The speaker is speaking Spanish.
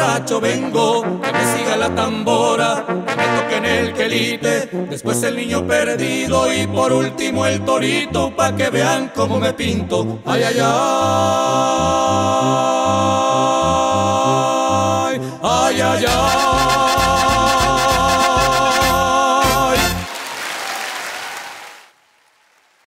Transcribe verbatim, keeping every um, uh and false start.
borracho vengo, que me siga la tambora, que me toquen el quelite, después el niño perdido y por último el torito, pa' que vean cómo me pinto. Ay, ay, ay, ay, ay, ay.